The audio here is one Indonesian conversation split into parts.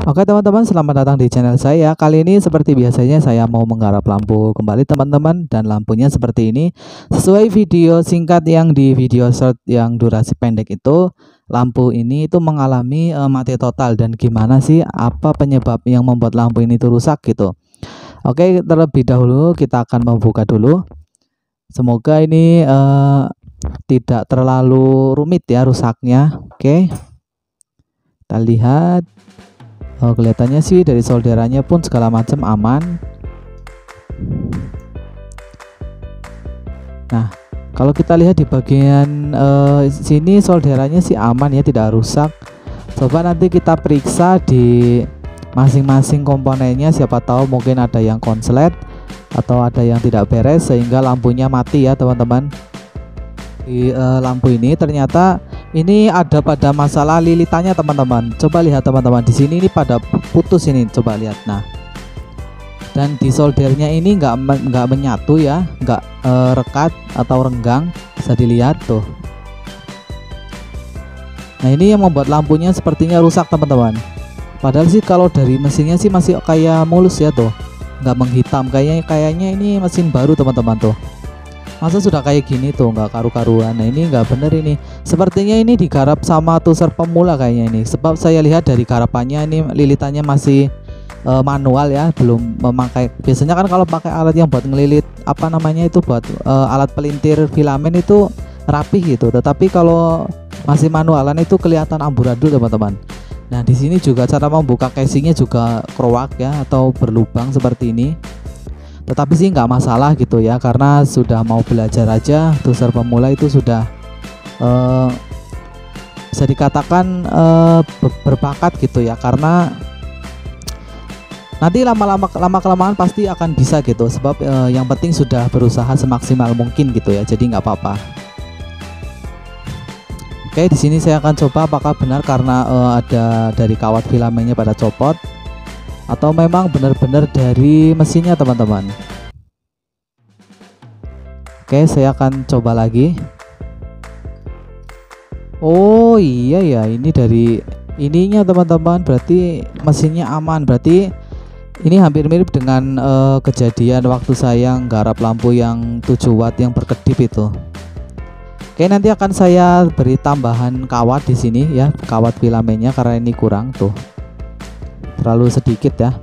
Oke teman-teman, selamat datang di channel saya. Kali ini seperti biasanya saya mau menggarap lampu kembali teman-teman, dan lampunya seperti ini. Sesuai video singkat yang di video short yang durasi pendek itu, lampu ini itu mengalami mati total. Dan gimana sih, apa penyebab yang membuat lampu ini tuh rusak gitu. Oke, terlebih dahulu kita akan membuka dulu. Semoga ini tidak terlalu rumit ya rusaknya. Oke, kita lihat. Oh, kelihatannya sih dari solderannya pun segala macam aman. Nah, kalau kita lihat di bagian sini solderannya sih aman ya, tidak rusak. Coba nanti kita periksa di masing-masing komponennya, siapa tahu mungkin ada yang konslet atau ada yang tidak beres sehingga lampunya mati ya teman-teman. Di lampu ini ternyata ini ada pada masalah lilitannya teman-teman. Coba lihat teman-teman, di sini ini pada putus ini, coba lihat. Nah, dan di soldernya ini nggak menyatu ya, nggak rekat atau renggang, bisa dilihat tuh. Nah, ini yang membuat lampunya sepertinya rusak teman-teman. Padahal sih kalau dari mesinnya sih masih kayak mulus ya tuh, nggak menghitam. Kayaknya ini mesin baru teman-teman tuh. Masa sudah kayak gini tuh, nggak karu-karuan. Nah, ini nggak bener ini. Sepertinya ini digarap sama tuser pemula kayaknya ini. Sebab saya lihat dari garapannya ini lilitannya masih manual ya, belum memakai. Biasanya kan kalau pakai alat yang buat ngelilit apa namanya itu, buat alat pelintir filamen itu rapih gitu. Tetapi kalau masih manualan itu kelihatan amburadul teman-teman. Nah, di sini juga cara membuka casingnya juga krowak ya, atau berlubang seperti ini. Tetapi sih nggak masalah gitu ya, karena sudah mau belajar aja, tuser pemula itu sudah bisa dikatakan berbakat gitu ya, karena nanti lama-kelamaan pasti akan bisa gitu. Sebab yang penting sudah berusaha semaksimal mungkin gitu ya, jadi nggak apa-apa. Oke, di sini saya akan coba apakah benar karena ada dari kawat filamennya pada copot, atau memang benar-benar dari mesinnya teman-teman. Oke, saya akan coba lagi. Oh iya ya, ini dari ininya teman-teman, berarti mesinnya aman. Berarti ini hampir mirip dengan kejadian waktu saya nggarap lampu yang 7 watt yang berkedip itu. Oke, nanti akan saya beri tambahan kawat di sini ya, kawat filamennya, karena ini kurang tuh, terlalu sedikit ya.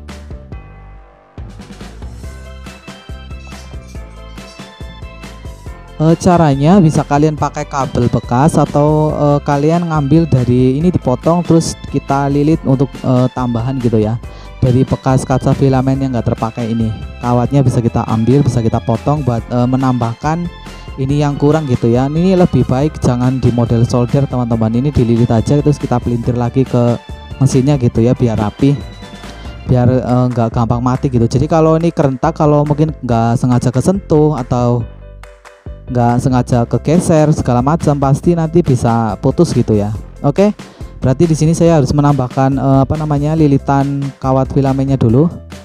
Caranya bisa kalian pakai kabel bekas, atau kalian ngambil dari ini, dipotong terus kita lilit untuk tambahan gitu ya. Dari bekas kaca filamen yang nggak terpakai ini, kawatnya bisa kita ambil, bisa kita potong buat menambahkan ini yang kurang gitu ya. Ini lebih baik jangan di model solder teman-teman, ini dililit aja terus kita pelintir lagi ke mesinnya gitu ya, biar rapi, biar nggak gampang mati gitu. Jadi kalau ini kerentak, kalau mungkin nggak sengaja kesentuh atau nggak sengaja kegeser segala macam, pasti nanti bisa putus gitu ya. Oke, berarti di sini saya harus menambahkan apa namanya, lilitan kawat filamennya dulu.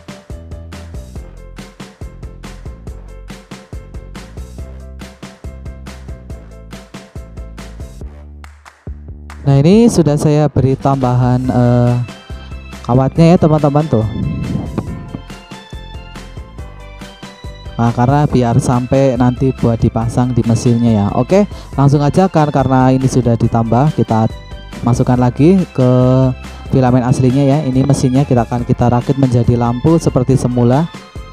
Nah, ini sudah saya beri tambahan kawatnya ya teman-teman tuh. Nah, karena biar sampai nanti buat dipasang di mesinnya ya. Oke, langsung aja kan, karena ini sudah ditambah, kita masukkan lagi ke filamen aslinya ya. Ini mesinnya kita rakit menjadi lampu seperti semula.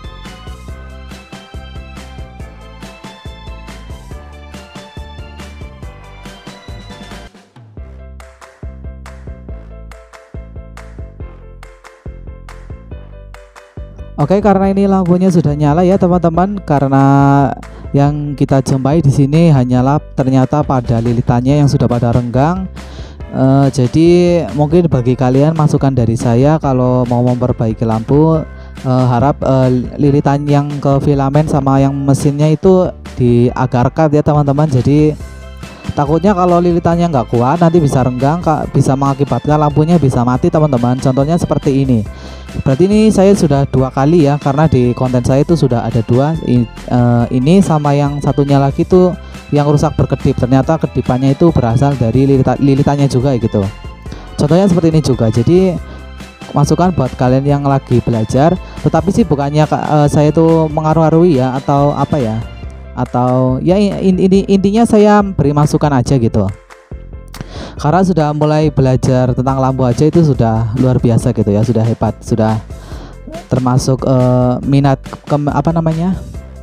Oke, karena ini lampunya sudah nyala ya teman-teman, karena yang kita jumpai di sini hanyalah ternyata pada lilitannya yang sudah pada renggang. Jadi mungkin bagi kalian masukan dari saya, kalau mau memperbaiki lampu, harap lilitan yang ke filamen sama yang mesinnya itu diagarkan ya teman-teman. Jadi takutnya kalau lilitannya nggak kuat nanti bisa renggang, bisa mengakibatkan lampunya bisa mati teman-teman. Contohnya seperti ini. Berarti ini saya sudah 2 kali ya, karena di konten saya itu sudah ada 2, ini sama yang satunya lagi tuh yang rusak berkedip. Ternyata kedipannya itu berasal dari lilitannya juga gitu. Contohnya seperti ini juga. Jadi masukan buat kalian yang lagi belajar. Tetapi sih bukannya saya itu mengaruh-arui ya atau apa ya, atau ya intinya saya beri masukan aja gitu. Karena sudah mulai belajar tentang lampu aja itu sudah luar biasa gitu ya, sudah hebat, sudah termasuk minat apa namanya,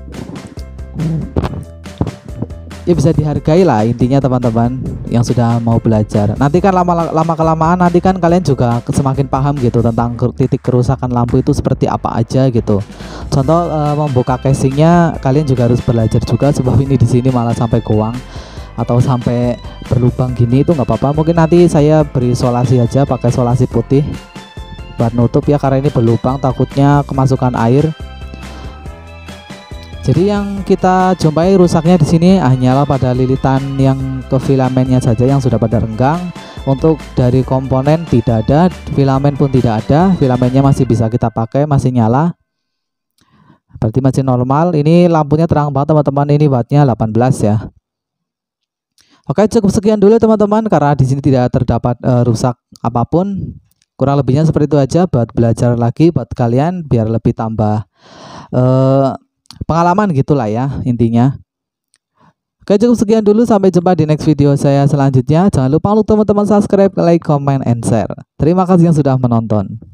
ya bisa dihargai lah intinya teman-teman yang sudah mau belajar. Nanti kan lama kelamaan nanti kan kalian juga semakin paham gitu tentang titik kerusakan lampu itu seperti apa aja gitu. Contoh membuka casingnya kalian juga harus belajar juga, sebab ini di sini malah sampai goang atau sampai berlubang gini itu nggak apa-apa. Mungkin nanti saya beri isolasi aja, pakai isolasi putih buat nutup ya, karena ini berlubang takutnya kemasukan air. Jadi yang kita jumpai rusaknya di sini hanyalah pada lilitan yang ke filamennya saja yang sudah pada renggang. Untuk dari komponen tidak ada, filamen pun tidak ada, filamennya masih bisa kita pakai, masih nyala. Berarti masih normal. Ini lampunya terang banget teman-teman, ini wattnya 18 ya. Oke, cukup sekian dulu teman-teman, karena di sini tidak terdapat rusak apapun. Kurang lebihnya seperti itu aja buat belajar lagi buat kalian biar lebih tambah pengalaman gitulah ya intinya. Oke, cukup sekian dulu, sampai jumpa di next video saya selanjutnya. Jangan lupa untuk teman-teman subscribe, like, comment, and share. Terima kasih yang sudah menonton.